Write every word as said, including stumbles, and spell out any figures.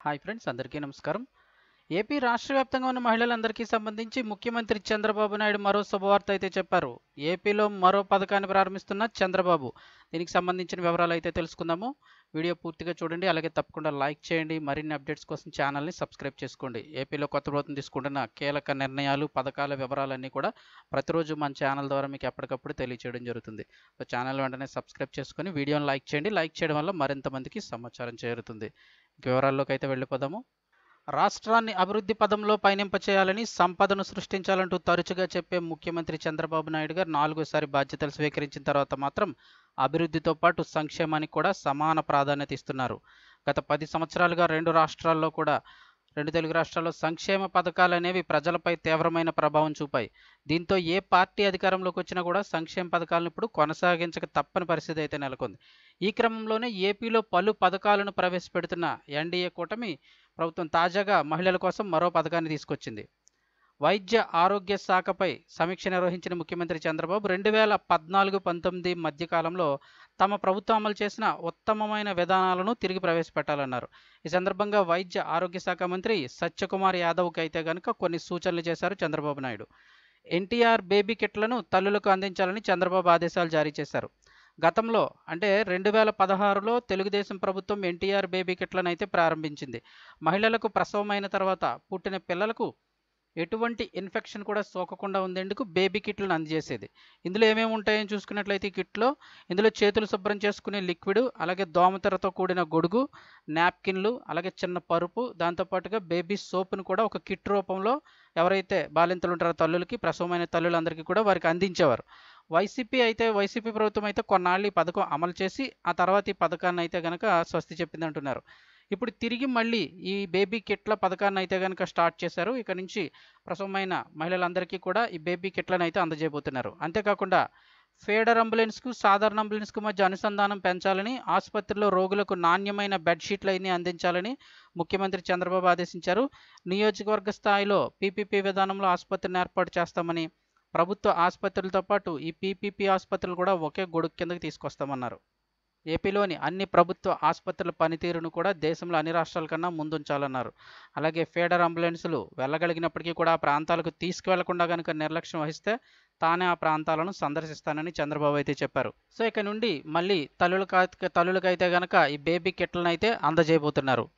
Hi friends, అందరికీ నమస్కారం. AP రాష్ట్ర వ్యాప్తంగా ఉన్న మహిళలందరికీ సంబంధించి ముఖ్యమంత్రి చంద్రబాబు నాయుడు మరో శుభవార్త అయితే చెప్పారు. ఏపీలో మరో పథకాన్ని ప్రారంభిస్తున్న చంద్రబాబు. దీనికి సంబంధించిన వివరాలు అయితే తెలుసుకుందాము. వీడియో పూర్తిగా చూడండి, అలాగే తప్పకుండా లైక్ చేయండి. మరిన్ని అప్డేట్స్ కోసం ఛానల్ని సబ్స్క్రైబ్ చేసుకోండి. ఏపీలో కొత్త ప్రభుత్వం తీసుకుంటున్న కీలక నిర్ణయాలు, పథకాల వివరాలన్నీ కూడా ప్రతిరోజు మన ఛానల్ ద్వారా మీకు ఎప్పటికప్పుడు తెలియచేయడం జరుగుతుంది. సో ఛానల్ వెంటనే సబ్స్క్రైబ్ చేసుకొని వీడియోని లైక్ చేయండి. లైక్ చేయడం వల్ల మరింత మందికి సమాచారం చేరుతుంది. వివరాల్లోకి అయితే వెళ్ళిపోదాము. రాష్ట్రాన్ని అభివృద్ధి పదంలో పయనింప చేయాలని, సంపదను సృష్టించాలంటూ తరచుగా చెప్పే ముఖ్యమంత్రి చంద్రబాబు నాయుడు గారు నాలుగోసారి బాధ్యతలు స్వీకరించిన తర్వాత మాత్రం అభివృద్ధితో పాటు సంక్షేమానికి కూడా సమాన ప్రాధాన్యత ఇస్తున్నారు. గత పది సంవత్సరాలుగా రెండు రాష్ట్రాల్లో కూడా రెండు తెలుగు రాష్ట్రాల్లో సంక్షేమ పథకాలు అనేవి ప్రజలపై తీవ్రమైన ప్రభావం చూపాయి. దీంతో ఏ పార్టీ అధికారంలోకి వచ్చినా కూడా సంక్షేమ పథకాలను ఇప్పుడు కొనసాగించక తప్పని పరిస్థితి అయితే నెలకొంది. ఈ క్రమంలోనే ఏపీలో పలు పథకాలను ప్రవేశపెడుతున్న ఎన్డీఏ కూటమి ప్రభుత్వం తాజాగా మహిళల కోసం మరో పథకాన్ని తీసుకొచ్చింది. వైద్య ఆరోగ్య శాఖపై సమీక్ష నిర్వహించిన ముఖ్యమంత్రి చంద్రబాబు రెండు వేల పద్నాలుగు పంతొమ్మిది మధ్యకాలంలో తమ ప్రభుత్వం అమలు చేసిన ఉత్తమమైన విధానాలను తిరిగి ప్రవేశపెట్టాలన్నారు. ఈ సందర్భంగా వైద్య ఆరోగ్య శాఖ మంత్రి సత్యకుమార్ యాదవ్కి అయితే కనుక కొన్ని సూచనలు చేశారు చంద్రబాబు నాయుడు. ఎన్టీఆర్ బేబీ కిట్లను తల్లులకు అందించాలని చంద్రబాబు ఆదేశాలు జారీ చేశారు. గతంలో అంటే రెండు వేల పదహారులో తెలుగుదేశం ప్రభుత్వం ఎన్టీఆర్ బేబీ కిట్లను అయితే ప్రారంభించింది. మహిళలకు ప్రసవమైన తర్వాత పుట్టిన పిల్లలకు ఎటువంటి ఇన్ఫెక్షన్ కూడా సోకకుండా ఉండేందుకు బేబీ కిట్లను అందజేసేది. ఇందులో ఏమేమి ఉంటాయని చూసుకున్నట్లయితే ఈ కిట్లో ఇందులో చేతులు శుభ్రం చేసుకునే లిక్విడ్, అలాగే దోమతెరతో కూడిన గొడుగు, నాప్కిన్లు, అలాగే చిన్న పరుపు, దాంతోపాటుగా బేబీ సోప్ను కూడా ఒక కిట్ రూపంలో ఎవరైతే బాలింతలు ఉంటారో తల్లులకి, ప్రసవమైన తల్లులందరికీ కూడా వారికి అందించేవారు. వైసీపీ అయితే వైసీపీ ప్రభుత్వం అయితే కొన్నాళ్ళు ఈ పథకం అమలు చేసి ఆ తర్వాత ఈ పథకాన్ని అయితే కనుక స్వస్తి చెప్పింది అంటున్నారు. ఇప్పుడు తిరిగి మళ్ళీ ఈ బేబీ కిట్ల పథకాన్ని అయితే కనుక స్టార్ట్ చేశారు. ఇక నుంచి ప్రసవమైన మహిళలందరికీ కూడా ఈ బేబీ కిట్లను అయితే అందజేయబోతున్నారు. అంతేకాకుండా ఫీడర్ అంబులెన్స్కు సాధారణ అంబులెన్స్కు మధ్య అనుసంధానం పెంచాలని, ఆసుపత్రిలో రోగులకు నాణ్యమైన బెడ్షీట్లు అయినా అందించాలని ముఖ్యమంత్రి చంద్రబాబు ఆదేశించారు. నియోజకవర్గ స్థాయిలో పీపీపీ విధానంలో ఆసుపత్రిని ఏర్పాటు చేస్తామని, ప్రభుత్వ ఆసుపత్రులతో పాటు ఈ పీపీపీ ఆసుపత్రులు కూడా ఒకే గొడుగు కిందకి తీసుకొస్తామన్నారు. ఏపీలోని అన్ని ప్రభుత్వ ఆసుపత్రుల పనితీరును కూడా దేశంలో అన్ని రాష్ట్రాల కన్నా ముందుంచాలన్నారు. అలాగే ఫీడర్ అంబులెన్సులు వెళ్ళగలిగినప్పటికీ కూడా ఆ ప్రాంతాలకు తీసుకువెళ్లకుండా కనుక నిర్లక్ష్యం వహిస్తే తానే ఆ ప్రాంతాలను సందర్శిస్తానని చంద్రబాబు అయితే చెప్పారు. సో ఇక నుండి మళ్ళీ తల్లులకు తల్లులకైతే కనుక ఈ బేబీ కిట్లను అయితే అందజేయబోతున్నారు.